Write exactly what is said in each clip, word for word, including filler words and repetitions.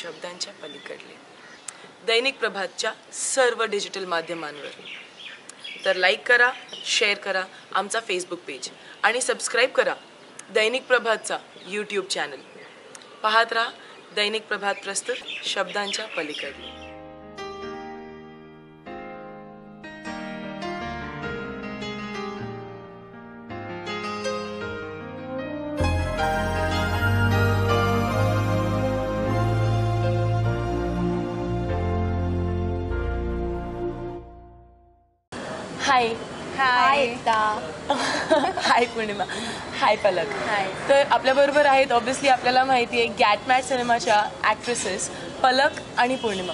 शब्दांच्या पलीकडले. दैनिक प्रभातच्या सर्व डिजिटल माध्यमांवर. तर लाईक करा, शेअर करा आमचा फेसबुक पेज आणि सबस्क्राईब करा दैनिक प्रभातचा यूट्यूब चॅनल. पाहत राहा दैनिक प्रभात प्रस्तुत शब्दांच्या पलीकडले. हाय हाय हाय पूर्णिमा. हाय पलक. हाय. तर आपल्याबरोबर आहेत ऑब्व्हियसली आपल्याला माहिती आहे गॅट मॅट सिनेमाच्या ॲक्ट्रेसेस पलक आणि पूर्णिमा.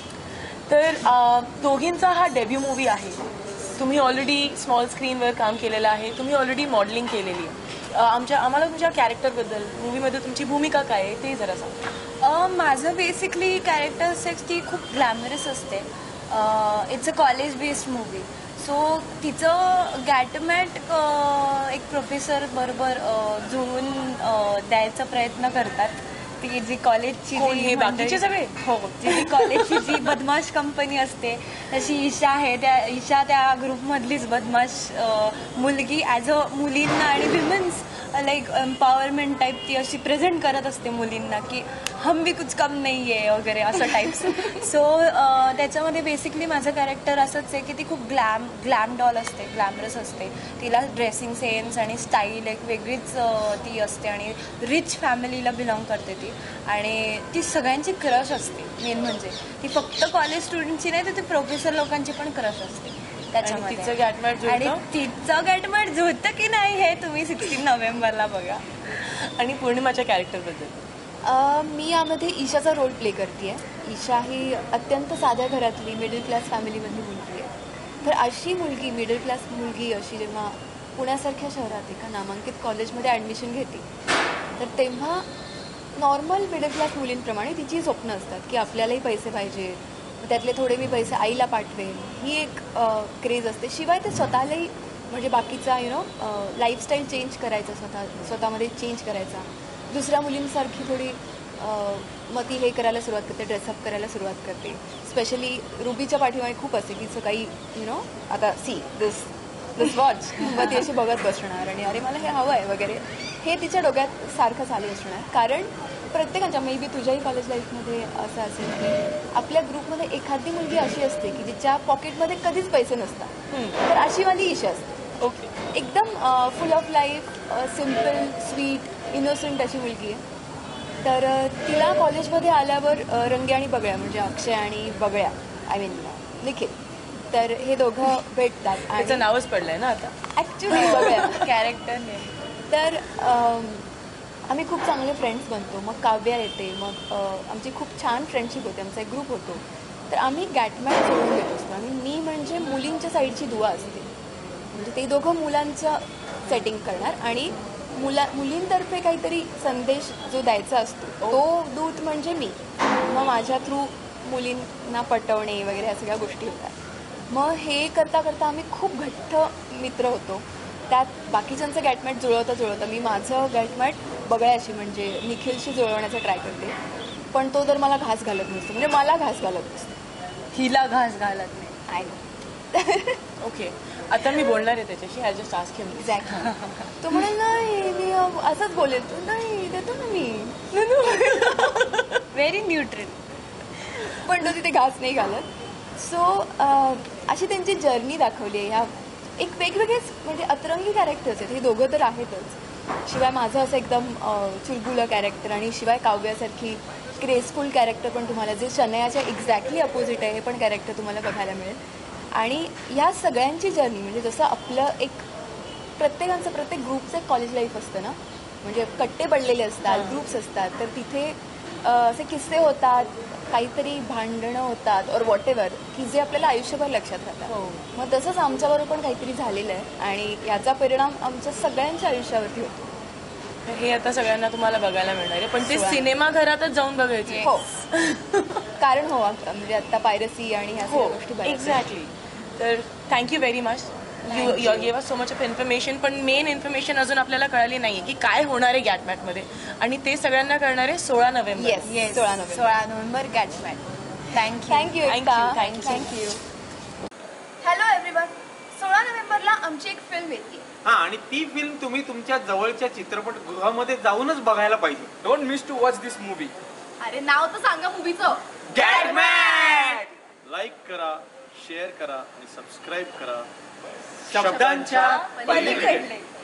तर दोघींचा हा डेब्यू मूवी आहे. तुम्ही ऑलरेडी स्मॉल स्क्रीनवर काम केलेलं आहे, तुम्ही ऑलरेडी मॉडेलिंग केलेली आहे. आमच्या आम्हाला तुमच्या कॅरेक्टरबद्दल मूवीमध्ये तुमची भूमिका काय आहे ते जरा सांगा. माझं बेसिकली कॅरेक्टर सेक्स ती खूप ग्लॅमरस असते. It's a college based movie. So तिचं गॅटमॅट एक प्रोफेसर बरोबर जुळून द्यायचा प्रयत्न करतात. ती जी कॉलेजची जी बाकीचे सगळे हो जी कॉलेजची जी बदमाश कंपनी असते तशी ईशा आहे. त्या ईशा त्या ग्रुपमधलीच बदमाश मुलगी ॲज अ मुलींना आणि विमेन्स लाईक एम्पॉवरमेंट टाईप ती अशी प्रेझेंट करत असते मुलींना की हम भी कुछ कम नाही आहे वगैरे असं टाईप्स. सो त्याच्यामध्ये बेसिकली माझं कॅरेक्टर असंच आहे की ती खूप ग्लॅम ग्लॅम डॉल असते, ग्लॅमरस असते. तिला ड्रेसिंग सेन्स आणि स्टाईल एक वेगळीच ती असते आणि रिच फॅमिलीला बिलॉंग करते ती. आणि ती सगळ्यांची क्रश असते. मेन म्हणजे ती फक्त कॉलेज स्टुडंटची नाही तर ती प्रोफेसर लोकांची पण क्रश असते त्याच्यामध्ये. आणि तिचं गॅटमॅट जुळतं की नाही हे तुम्ही सिक्स्टीन नोव्हेंबरला बघा. आणि पूर्णिमाच्या कॅरेक्टरबद्दल मी यामध्ये ईशाचा रोल प्ले करते आहे. ईशा ही अत्यंत साध्या घरातली मिडल क्लास फॅमिलीमधली मुलगी आहे. तर अशी मुलगी मिडल क्लास मुलगी अशी जेव्हा पुण्यासारख्या शहरात एका नामांकित कॉलेजमध्ये ॲडमिशन घेते तर तेव्हा नॉर्मल मिडल क्लास मुलींप्रमाणे तिची स्वप्न असतात की आपल्यालाही पैसे पाहिजेत, त्यातले थोडे मी पैसे आईला पाठवेन ही एक क्रेज असते. शिवाय ते स्वतःलाही म्हणजे बाकीचा यु नो लाईफस्टाईल चेंज करायचा, स्वतः स्वतःमध्ये चेंज करायचा. दुसऱ्या मुलींसारखी थोडी मग ती हे करायला सुरुवात करते, ड्रेसअप करायला सुरुवात करते. स्पेशली रुबीच्या पाठीमागे खूप असते की सकाळी यु नो आता सी दिस दिस वॉच मग ती अशी बघत बसणार आणि अरे मला हे हवं आहे वगैरे हे तिच्या डोक्यात सारखं चालू असणार. कारण प्रत्येकाच्या मे बी तुझ्याही कॉलेज लाईफमध्ये असं असेल की आपल्या ग्रुपमध्ये एखादी मुलगी अशी असते की जिच्या पॉकेटमध्ये कधीच पैसे नसतात. तर अशीवाली ईशा असते. ओके. एकदम full of life, simple, sweet, innocent अशी मुलगी आहे. तर तिला कॉलेजमध्ये आल्यावर रंगे आणि बगळ्या म्हणजे अक्षय आणि बगळ्या आय मीन निखिल तर हे दोघं भेटतात. त्याचं नावच पडलंय ना आता ॲक्च्युली बगळ्या कॅरेक्टरने. तर आम्ही खूप चांगले फ्रेंड्स बनतो. मग काव्या येते, मग आमची खूप छान फ्रेंडशिप होते, आमचा एक ग्रुप होतो. तर आम्ही गॅटमॅट सोडून घेत असतो आणि मी म्हणजे मुलींच्या साईडची दुवा असते. म्हणजे ते दोघं मुलांचं सेटिंग करणार आणि मुला मुलींतर्फे काहीतरी संदेश जो द्यायचा असतो तो दूत म्हणजे मी. मग माझ्या थ्रू मुलींना पटवणे वगैरे ह्या सगळ्या गोष्टी होतात. मग हे करता करता आम्ही खूप घट्ट मित्र होतो. त्यात बाकीच्यांचं गॅटमॅट जुळवता जुळवता मी माझं गॅटमॅट बगळ्याशी म्हणजे निखिलशी जुळवण्याचा ट्राय करते. पण तो जर मला घास घालत नसतो म्हणजे मला घास घालत नसतो, हिला घास घालत नाही. I know. ओके. आता मी बोलणार आहे त्याच्याशी ॲज अ टास्क घेऊन. एक्झॅक्टली. तो म्हणेल नाही मी असंच बोलेल, तू नाही देतो ना मी व्हेरी न्यूट्रल. पण तो तिथे घास नाही घालत. सो अशी त्यांची जर्नी दाखवली आहे. ह्या एक वेगवेगळेच म्हणजे अतरंगी कॅरेक्टर्स आहेत. हे दोघं तर आहेतच. शिवाय माझं असं एकदम चुलबुलं कॅरेक्टर आणि शिवाय काव्यासारखी ग्रेसफुल कॅरेक्टर पण तुम्हाला जे शनयाच्या एक्झॅक्टली अपोजिट आहे हे पण कॅरेक्टर तुम्हाला बघायला मिळेल. आणि ह्या सगळ्यांची जर्नी म्हणजे जसं आपलं एक प्रत्येकाचं प्रत्येक ग्रुपचं एक कॉलेज लाईफ असतं ना, म्हणजे कट्टे पडलेले असतात, ग्रुप्स असतात. तर तिथे असे किस्से होतात, काहीतरी भांडणं होतात और वॉट एव्हर की जे आपल्याला आयुष्यभर लक्षात राहतात. मग तसंच आमच्याबरोबर पण काहीतरी झालेलं आहे आणि याचा परिणाम आमच्या सगळ्यांच्या आयुष्यावरती होतो. हे आता सगळ्यांना तुम्हाला बघायला मिळणार आहे, पण ते सिनेमा घरातच जाऊन बघायचे. हो. कारण हो म्हणजे आता पायरसी आणि ह्या सगळ्या गोष्टी. एक्झॅक्टली. तर thank you very much you you gave us so much of information, पण मेन इन्फॉर्मेशन अजून आपल्याला कळाली नाहीये की काय होणार आहे गॅटमॅटमध्ये, आणि ते सगळ्यांना कळणार आहे सोळा नोव्हेंबर. येस येस सोळा नोव्हेंबर सोळा November Gatmat. Thank you thank you Thank you, thank you. Thank you. Hello everyone, सोळा नोव्हेंबरला आमची एक फिल्म येते. हा, आणि ती फिल्म तुम्ही तुमच्या जवळच्या चित्रपटगृहामध्ये जाऊनच बघायला पाहिजे. Don't miss to watch this movie. अरे नाव तर सांगा मूवीचं. गॅटमॅट. लाईक करा, शेअर करा आणि सबस्क्राईब करा. शब्दांच्या पलीकडले.